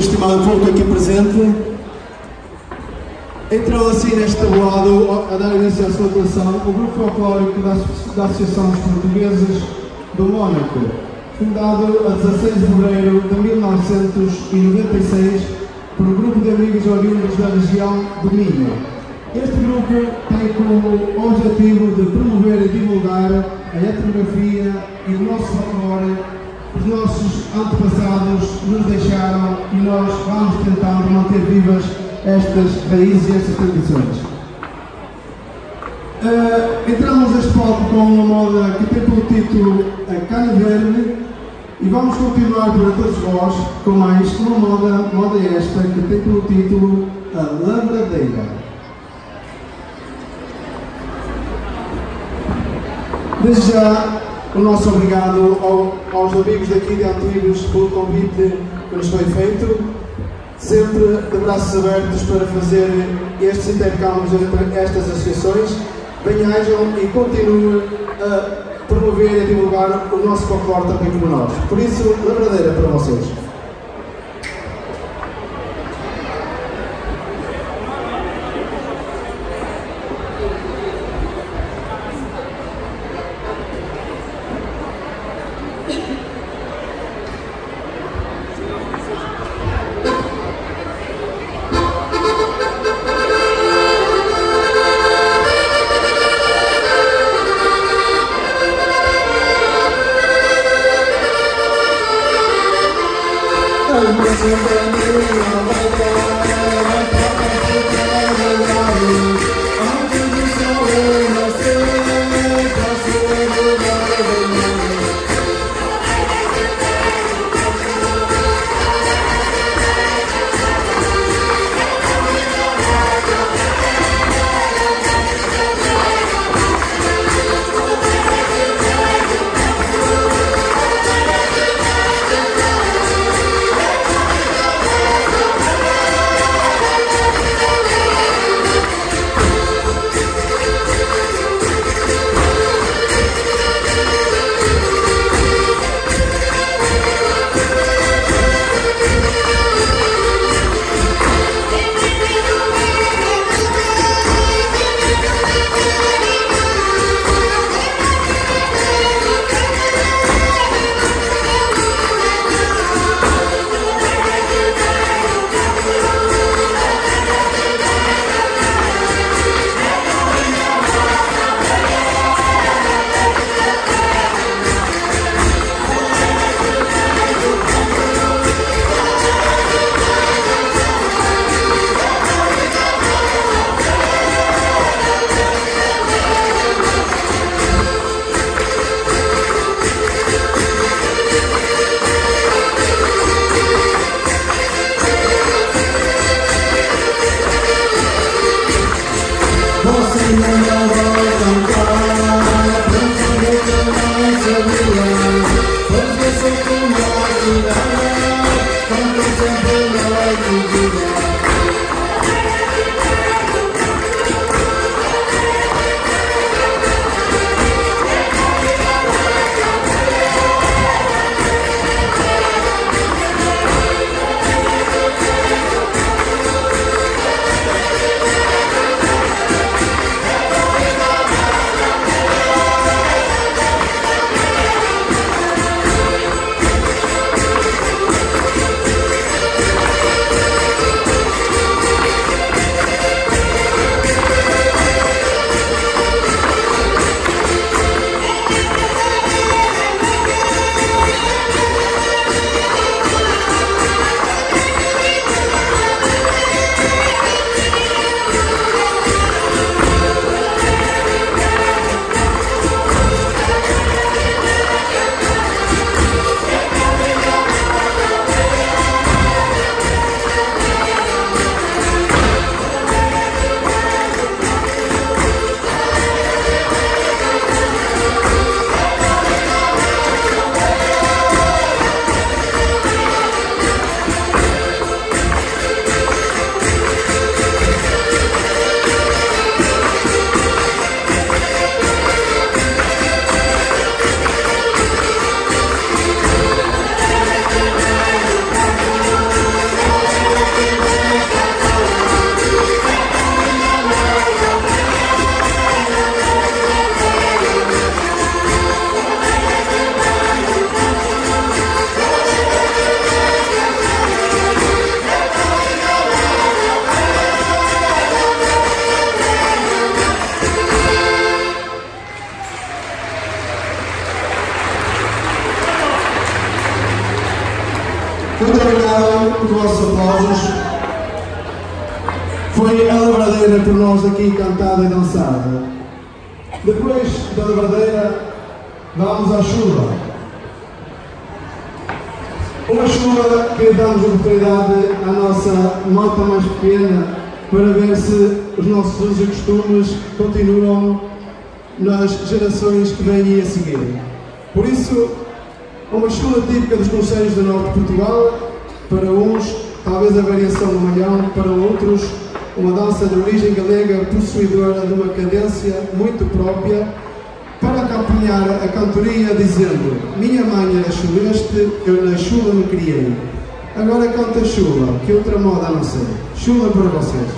estimado público aqui presente. Entrou assim neste tabuado a dar início à sua atuação o grupo folclórico da Associação dos Portugueses do Mónaco, fundado a 16 de fevereiro de 1996 por um grupo de amigos oriundos da região do Minho. Este grupo tem como objetivo de promover e divulgar a etnografia e o nosso folclore. Os nossos antepassados nos deixaram e nós vamos tentando manter vivas estas raízes e estas tradições. Entramos neste palco com uma moda que tem por título a Cana Verde e vamos continuar para todos vós com mais uma moda esta que tem por título a Lavradeira. Desde já, o nosso obrigado aos amigos daqui de Antigos pelo convite que nos foi feito, sempre de braços abertos para fazer estes intercâmbios entre estas associações. Venham e continuem a promover e divulgar o nosso folclore também como nós. Por isso, Lavradeira para vocês. Muito obrigado por vossos aplausos. Foi a Lavradeira por nós aqui cantada e dançada. Depois da Lavradeira, vamos à chuva. Uma chuva que damos oportunidade à nossa nota mais pequena para ver se os nossos usos e costumes continuam nas gerações que vêm a seguir. Por isso, uma chuva típica dos concelhos do norte de Portugal, para uns, talvez a variação do malhão, para outros, uma dança de origem galega possuidora de uma cadência muito própria, para acompanhar a cantoria dizendo: minha mãe era chuleste, eu na chuva me criei. Agora canta chuva, que outra moda não sei. Chuva para vocês.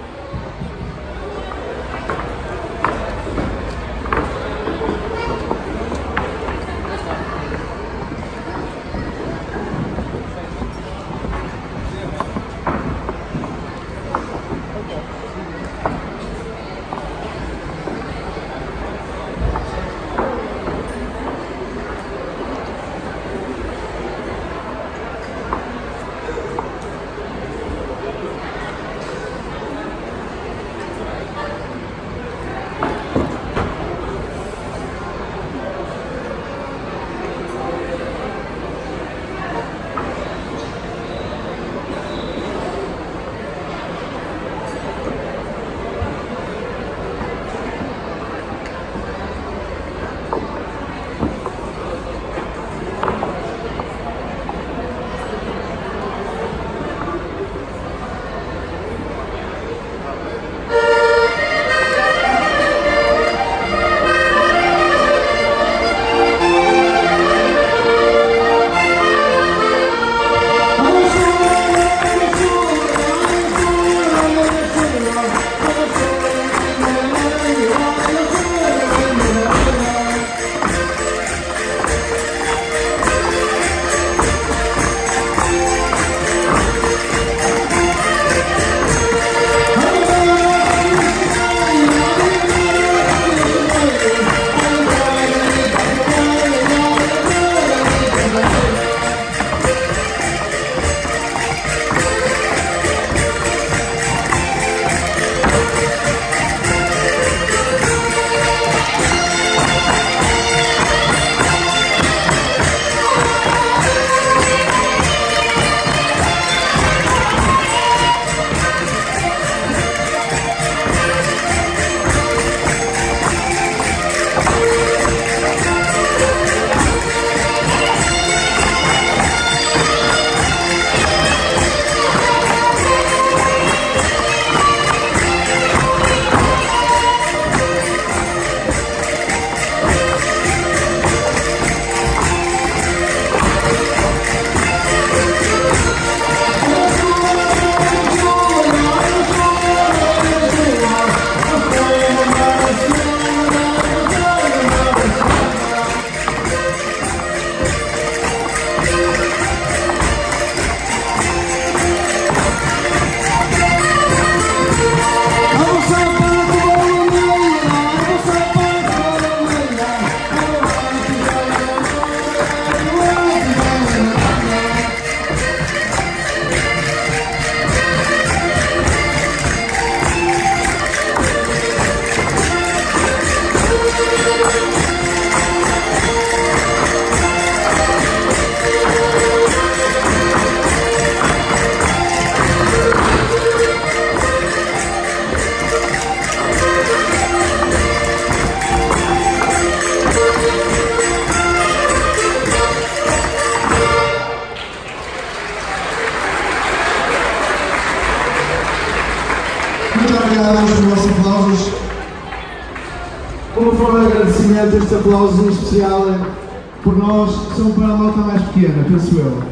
Como forma de agradecimento, estes aplausos em especial por nós são para a malta mais pequena, penso eu.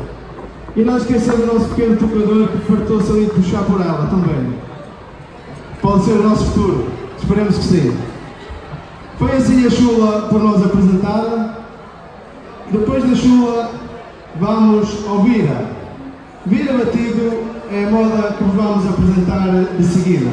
E não esquecemos o nosso pequeno tocador que fartou-se ali de puxar por ela também. Pode ser o nosso futuro, esperemos que sim. Foi assim a chula por nós apresentada. Depois da chula, vamos ao vira. Vira batido é a moda que vos vamos apresentar de seguida.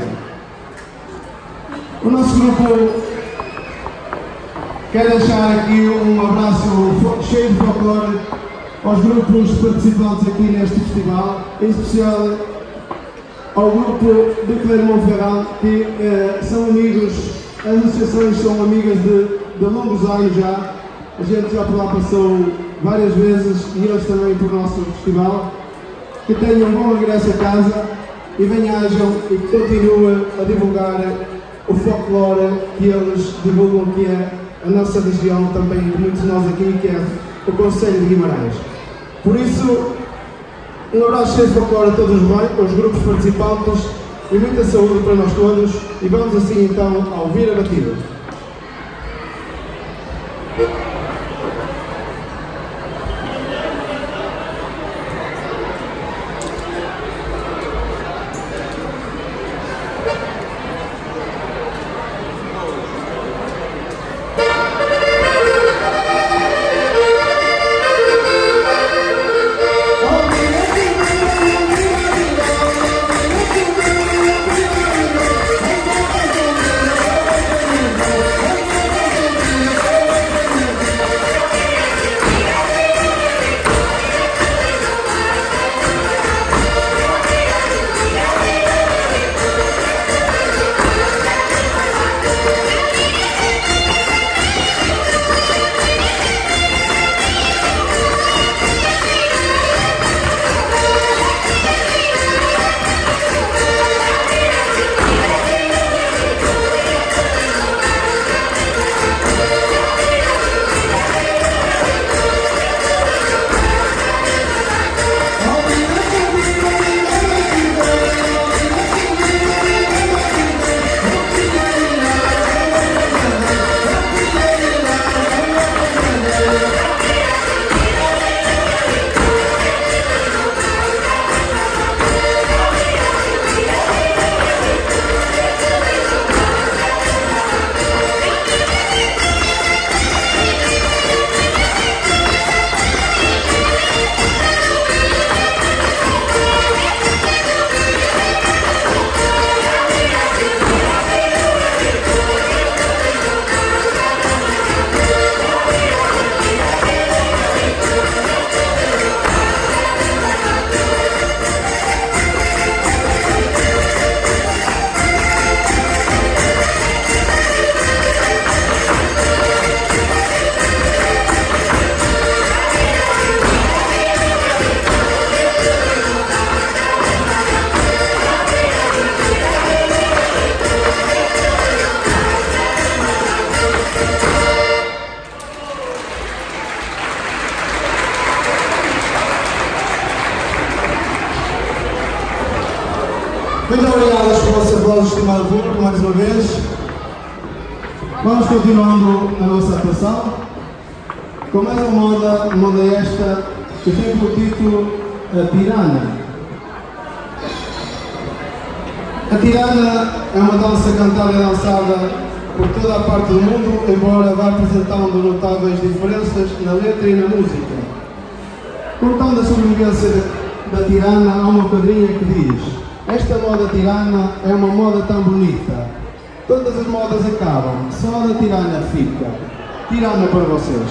O nosso grupo quer deixar aqui um abraço cheio de folclore aos grupos participantes aqui neste festival, em especial ao grupo de Clermont-Ferrand, que são amigos, as associações são amigas de longos anos já. A gente já por lá passou várias vezes e eles também por nosso festival. Que tenham um bom regresso a casa e bem-ajam e que continuem a divulgar o folclore que eles divulgam, que é a nossa região também, de muitos de nós aqui, que é o Conselho de Guimarães. Por isso, um abraço cheio de folclore a todos os grupos participantes e muita saúde para nós todos, e vamos assim então a ouvir a batida. Muito obrigado aos vossos aplausos, estimado público, mais uma vez. Vamos continuando a nossa atuação com mais uma moda esta que tem por título A Tirana. A Tirana é uma dança cantada e dançada por toda a parte do mundo, embora vá apresentando notáveis diferenças na letra e na música. Contando a sobrevivência da Tirana, há uma quadrinha que diz: esta moda tirana é uma moda tão bonita. Todas as modas acabam, só a da Tirana fica. Tirana para vocês.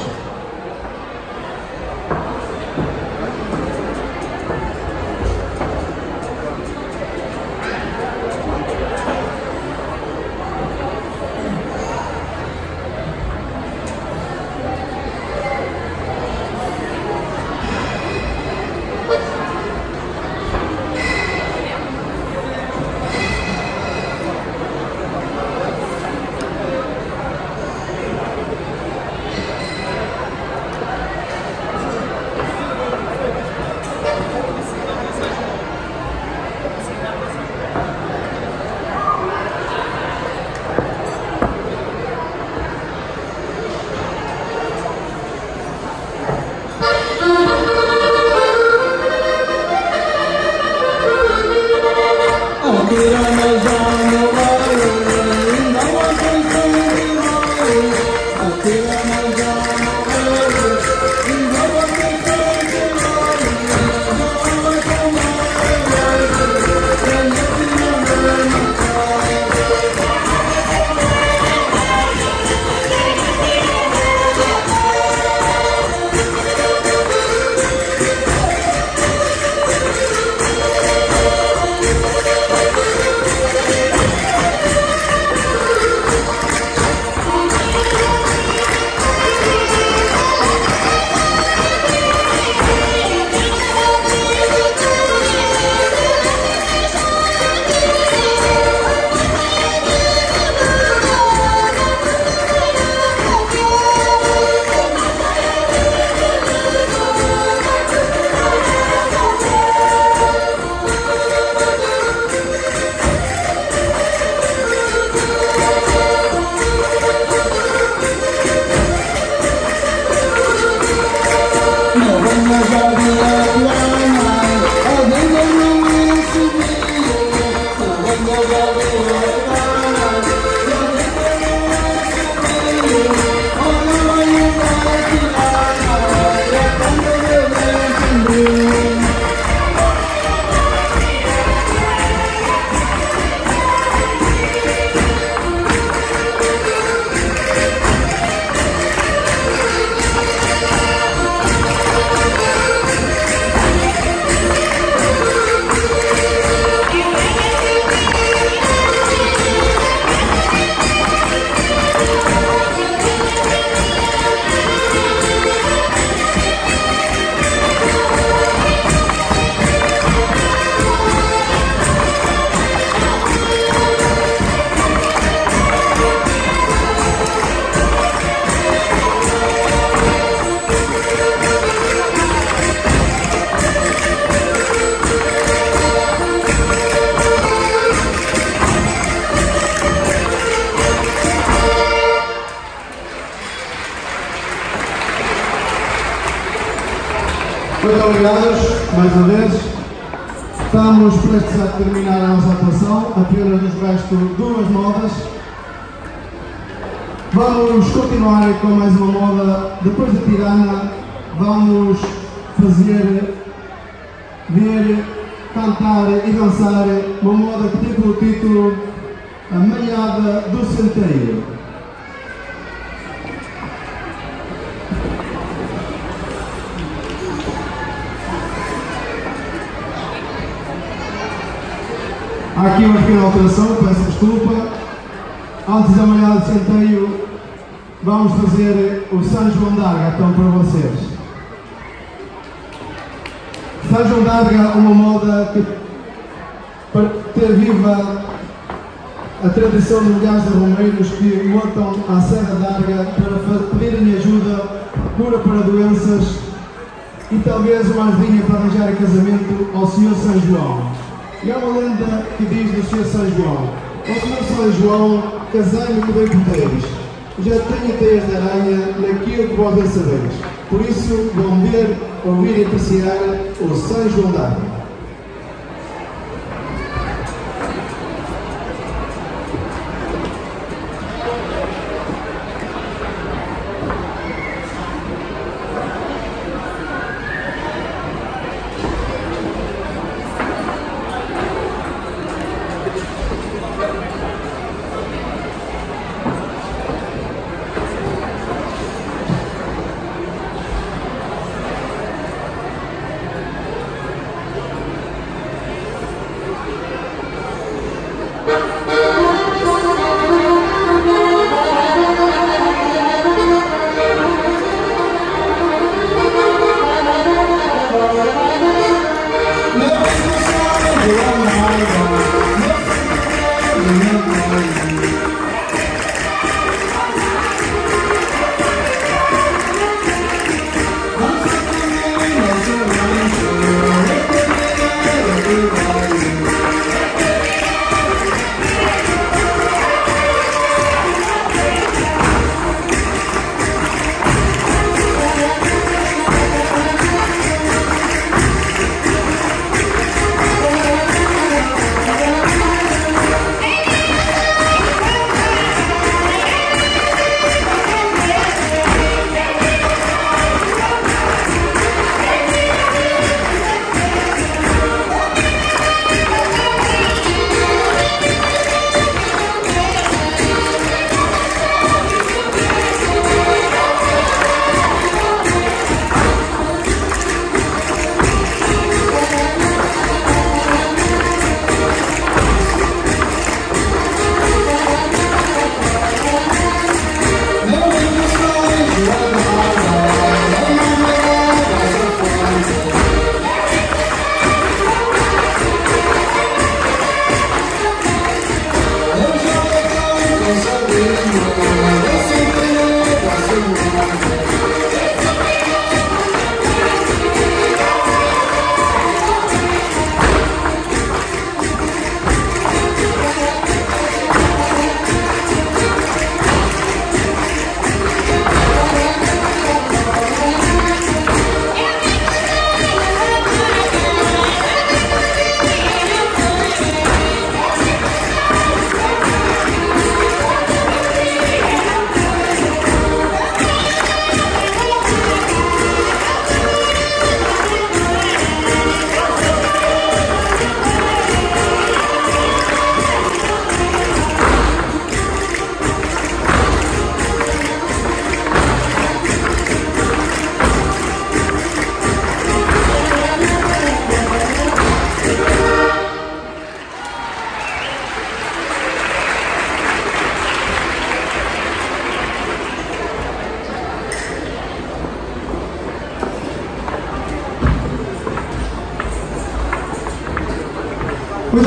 Muito obrigados, mais uma vez. Estamos prestes a terminar a nossa atuação, apenas nos restam duas modas. Vamos continuar com mais uma moda. Depois da Tirana, vamos fazer, ver, cantar e dançar uma moda que tem pelo título A Malhada do Centeio. Há aqui uma pequena alteração, peço desculpa. Antes da malhada de centeio, vamos fazer o São João d'Arga, então, para vocês. São João d'Arga é uma moda que, para ter viva a tradição de milhares de romeiros que montam à Serra d'Arga para pedirem ajuda, cura para doenças e talvez uma ajudinha para arranjar casamento ao Senhor São João. E há uma lenda que diz do Senhor São João: ó Senhor São João, casai-me que bem poderes, já tenho teias de aranha naquilo que vós bem sabeis. Por isso vão ver, ouvir e apreciar o São João d'Arga.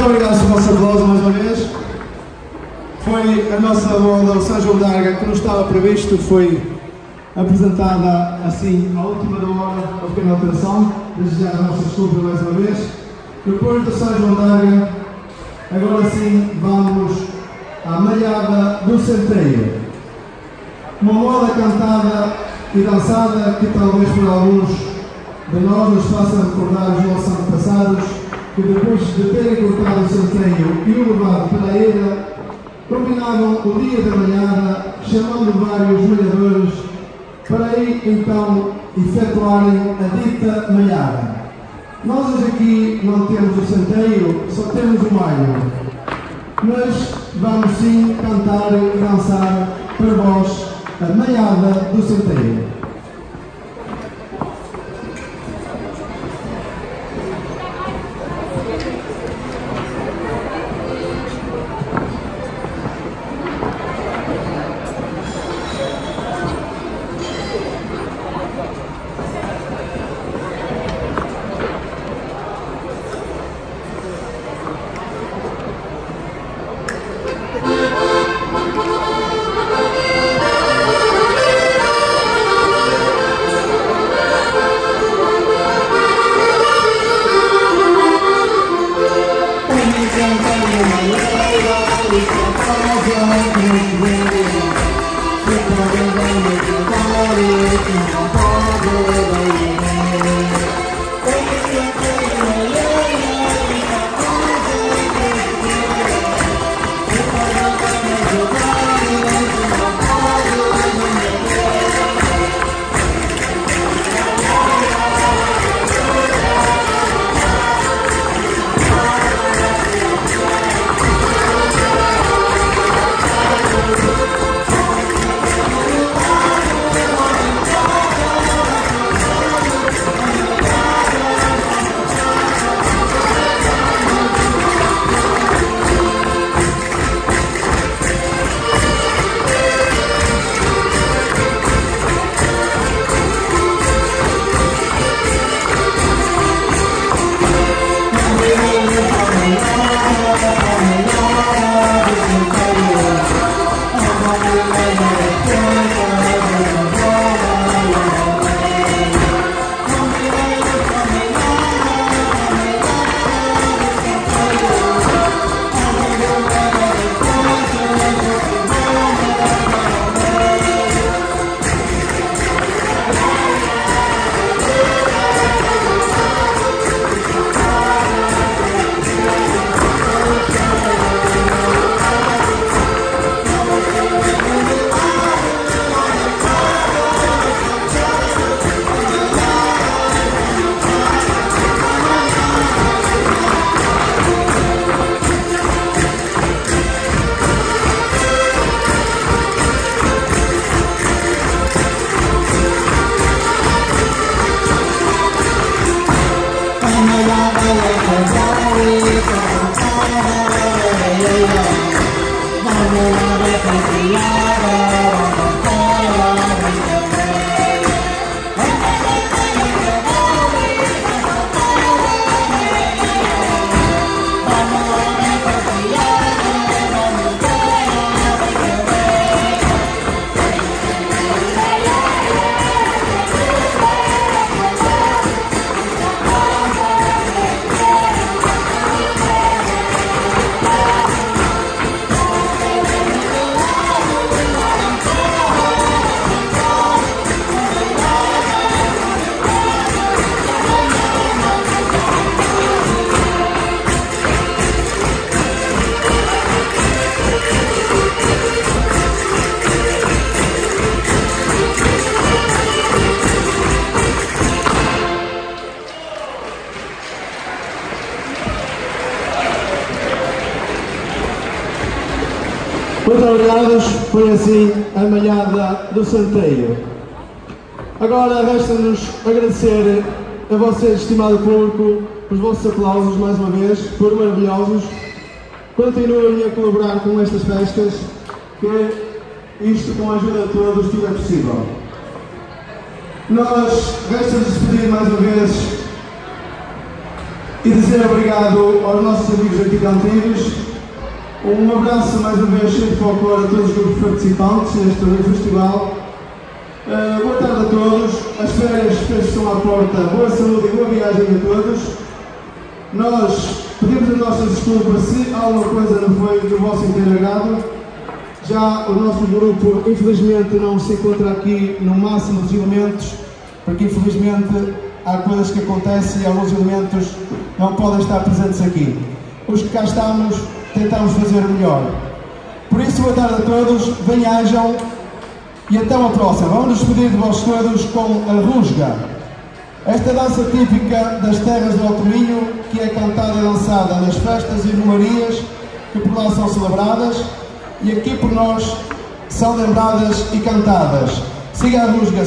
obrigado pelo vosso aplauso mais uma vez. Foi a nossa moda, o São João d'Arga, que não estava previsto, foi apresentada assim à última hora, a pequena alteração. Desde já a nossa desculpa mais uma vez. Depois do São João d'Arga, agora sim vamos à Malhada do Centeio. Uma moda cantada e dançada que talvez para alguns de nós nos faça recordar os nossos antepassados que depois de terem cortado o centeio e o levado para a ilha, combinavam o dia da malhada, chamando vários malhadores para aí então efetuarem a dita malhada. Nós hoje aqui não temos o centeio, só temos o malho, mas vamos sim cantar e dançar para vós a malhada do centeio. Muito obrigados, foi assim a malhada do Centeio. Agora resta-nos agradecer a vocês, estimado público, os vossos aplausos mais uma vez, foram maravilhosos. Continuem a colaborar com estas festas, que isto com a ajuda de todos tudo é possível. Nós resta-nos despedir mais uma vez e dizer obrigado aos nossos amigos aqui de Antibes. Um abraço mais uma vez cheio de folclore a todos os grupos participantes neste festival. Boa tarde a todos. As férias estão à porta. Boa saúde e boa viagem a todos. Nós pedimos as nossas desculpas se alguma coisa não foi do vosso inteiro agrado. Já o nosso grupo, infelizmente, não se encontra aqui no máximo dos elementos, porque infelizmente há coisas que acontecem e alguns elementos não podem estar presentes aqui. Os que cá estamos, tentamos fazer o melhor. Por isso, boa tarde a todos, bem-ajam e até uma próxima. Vamos nos despedir de vós todos com a Rusga. Esta dança típica das terras do Alto Minho, que é cantada e dançada nas festas e romarias que por lá são celebradas e aqui por nós são lembradas e cantadas. Siga a Rusga,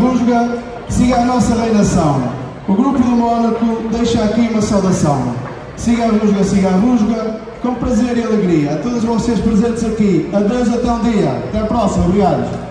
siga a nossa reinação. O grupo do Mónaco deixa aqui uma saudação. Siga a Rusga, com prazer e alegria. A todos vocês presentes aqui, adeus até um dia. Até a próxima, obrigado.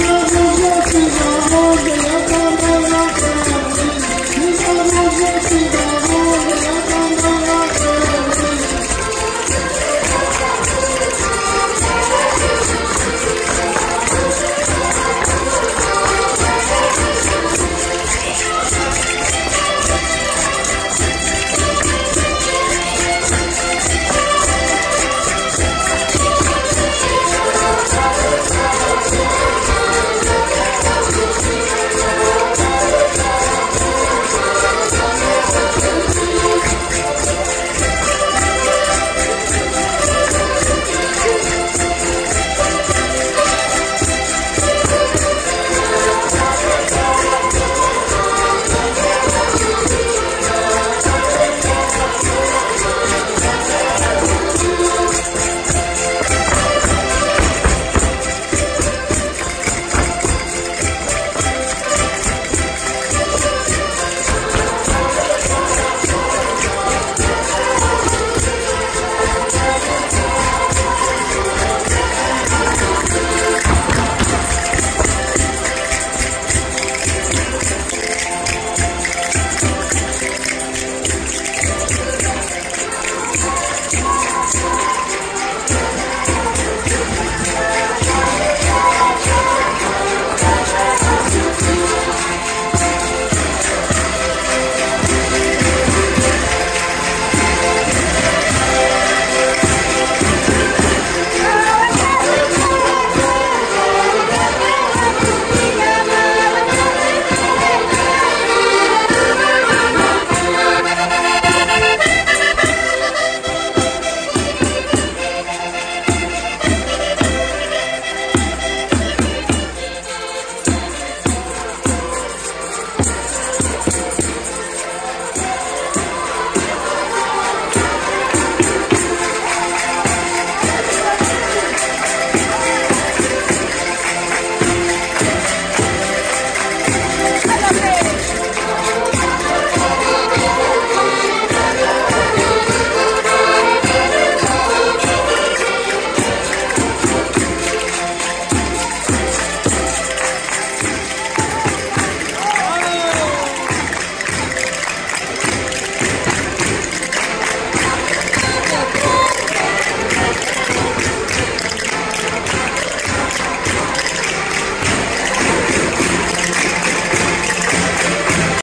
Thank you.